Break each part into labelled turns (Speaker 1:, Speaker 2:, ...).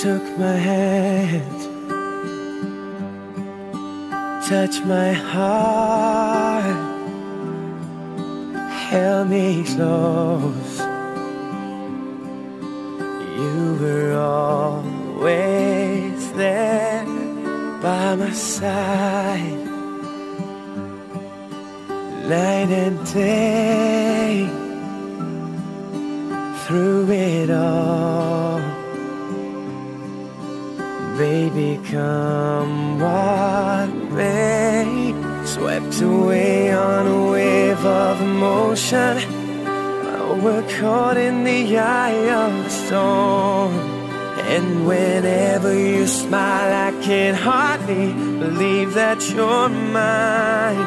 Speaker 1: took my hand, touched my heart, held me close. You were always there by my side, night and day, through it all. Baby, come what may, swept away on a wave of emotion. We're caught in the eye of the storm, and whenever you smile, I can hardly believe that you're mine.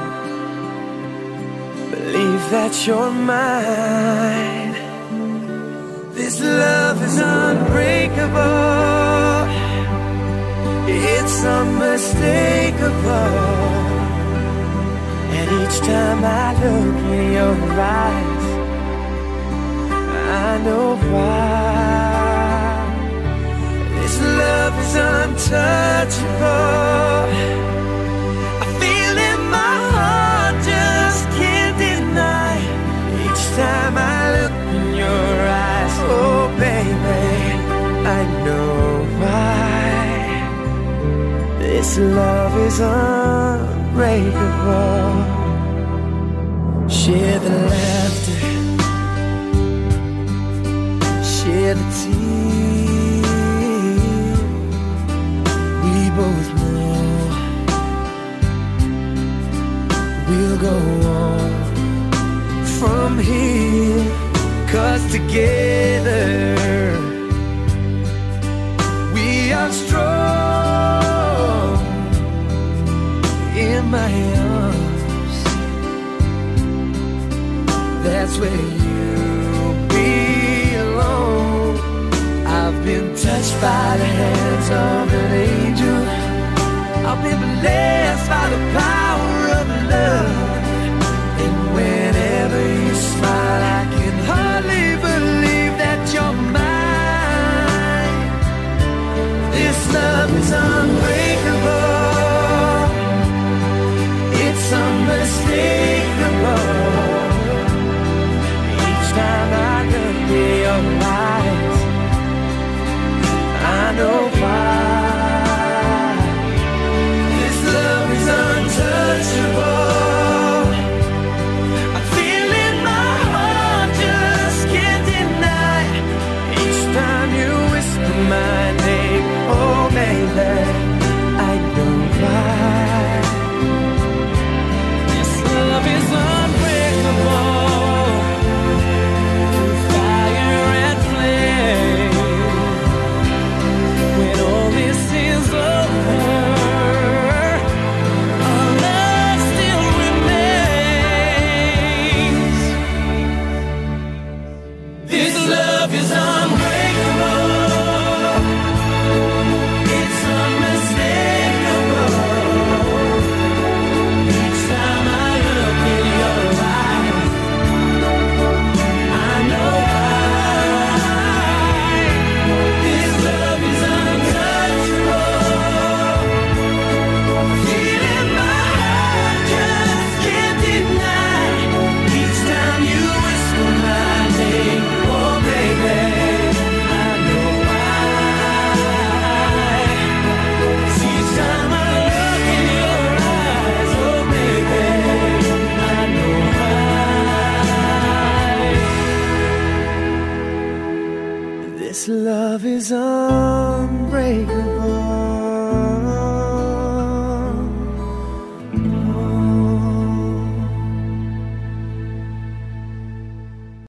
Speaker 1: Believe that you're mine. This love is unbreakable. It's unmistakable. And each time I look in your eyes, I know why. This love is untouchable. I feel in my heart, just can't deny. Each time I look in your eyes, oh baby, I know why. This love is unbreakable. Share the laughter, share the tears. We both know we'll go on from here, 'cause together we are strong. In my arms, that's where you belong. I've been touched by the hands of an angel. I've been blessed by the power of love. And whenever you smile, I can hardly believe that you're mine. This love is unbreakable. It's unmistakable. Each time I look in your eyes, I know why. This love is untouchable. I feel in my heart, just can't deny. Each time you whisper my name, oh baby, I know why. This love is unbreakable. Fire and flame. When all this is over, our love still remains. This love is unbreakable. It's unmistakable. Each time I look in your eyes, I know why. This love is untouchable. Feel in my heart, just can't deny. Each time you whisper my name, oh baby, I know why. Each time I look in your eyes, oh baby, I know why. This love is unbreakable.